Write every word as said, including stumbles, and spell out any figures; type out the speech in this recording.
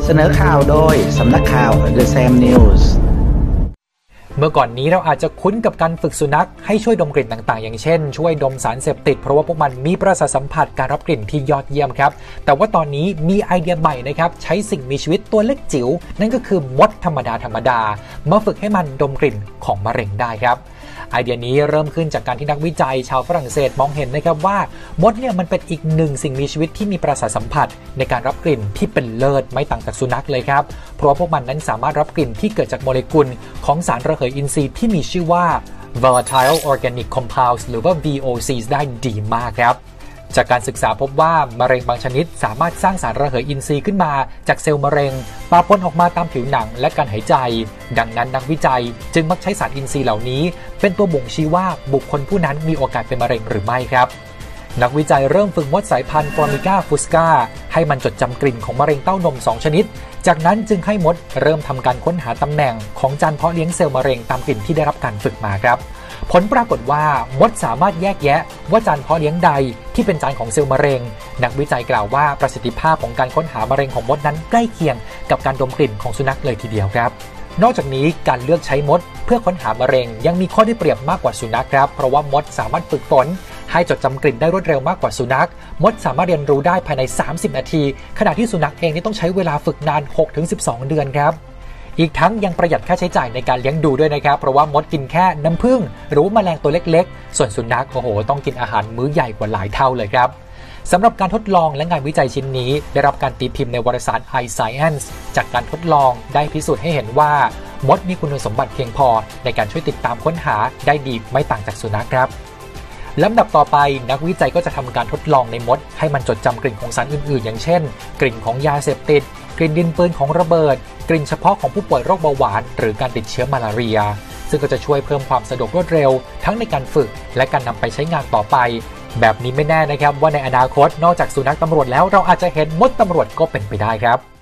เสนอข่าวโดยสำนักข่าว The Sam News เมื่อก่อนนี้เราอาจจะคุ้นกับการฝึกสุนัขให้ช่วยดมกลิ่นต่างๆอย่างเช่นช่วยดมสารเสพติดเพราะว่าพวกมันมีประสาทสัมผัสการรับกลิ่นที่ยอดเยี่ยมครับแต่ว่าตอนนี้มีไอเดียใหม่นะครับใช้สิ่งมีชีวิตตัวเล็กจิ๋วนั่นก็คือมดธรรมดาธรรมดามาฝึกให้มันดมกลิ่นของมะเร็งได้ครับไอเดียนี้เริ่มขึ้นจากการที่นักวิจัยชาวฝรั่งเศสมองเห็นนะครับว่ามดเนี่ยมันเป็นอีกหนึ่งสิ่งมีชีวิตที่มีประสาทสัมผัสในการรับกลิ่นที่เป็นเลิศไม่ต่างจากสุนัขเลยครับเพราะพวกมันนั้นสามารถรับกลิ่นที่เกิดจากโมเลกุลของสารระเหยอินทรีย์ที่มีชื่อว่า volatile organic compounds หรือว่า วี โอ ซี ได้ดีมากครับจากการศึกษาพบว่ามะเร็งบางชนิดสามารถสร้างสารระเหยอินทรีย์ขึ้นมาจากเซลล์มะเร็งปะปนออกมาตามผิวหนังและการหายใจดังนั้นนักวิจัยจึงมักใช้สารอินทรีย์เหล่านี้เป็นตัวบ่งชี้ว่าบุคคลผู้นั้นมีโอกาสเป็นมะเร็งหรือไม่ครับนักวิจัยเริ่มฝึกมดสายพันธุ์ Formica fusca ให้มันจดจำกลิ่นของมะเร็งเต้านมสองชนิดจากนั้นจึงให้มดเริ่มทำการค้นหาตำแหน่งของจานเพาะเลี้ยงเซลล์มะเร็งตามกลิ่นที่ได้รับการฝึกมาครับผลปรากฏว่ามดสามารถแยกแยะว่าจานเพาะเลี้ยงใดที่เป็นจานของเซลล์มะเร็งนักวิจัยกล่าวว่าประสิทธิภาพของการค้นหามะเร็งของมดนั้นใกล้เคียงกับการดมกลิ่นของสุนัขเลยทีเดียวครับนอกจากนี้การเลือกใช้มดเพื่อค้นหามะเร็งยังมีข้อได้เปรียบมากกว่าสุนัขครับเพราะว่ามดสามารถฝึกฝนให้จดจำกลิ่นได้รวดเร็วมากกว่าสุนัขมดสามารถเรียนรู้ได้ภายในสามสิบนาทีขณะที่สุนัขเองนี่ต้องใช้เวลาฝึกนาน หกถึงสิบสอง เดือนครับอีกทั้งยังประหยัดค่าใช้จ่ายในการเลี้ยงดูด้วยนะครับเพราะว่ามดกินแค่น้ำผึ้งหรือแมลงตัวเล็กๆส่วนสุนัขโอ้โหต้องกินอาหารมื้อใหญ่กว่าหลายเท่าเลยครับสำหรับการทดลองและงานวิจัยชิ้นนี้ได้รับการตีพิมพ์ในวารสาร iScience จากการทดลองได้พิสูจน์ให้เห็นว่ามดมีคุณสมบัติเพียงพอในการช่วยติดตามค้นหาได้ดีไม่ต่างจากสุนัขครับลำดับต่อไปนักวิจัยก็จะทำการทดลองในมดให้มันจดจำกลิ่นของสารอื่นๆอย่างเช่นกลิ่นของยาเสพติดกลิ่นดินปืนของระเบิดกลิ่นเฉพาะของผู้ป่วยโรคเบาหวานหรือการติดเชื้อมาลาเรียซึ่งก็จะช่วยเพิ่มความสะดวกรวดเร็วทั้งในการฝึกและการนำไปใช้งานต่อไปแบบนี้ไม่แน่นะครับว่าในอนาคตนอกจากสุนัขตำรวจแล้วเราอาจจะเห็นมดตำรวจก็เป็นไปได้ครับ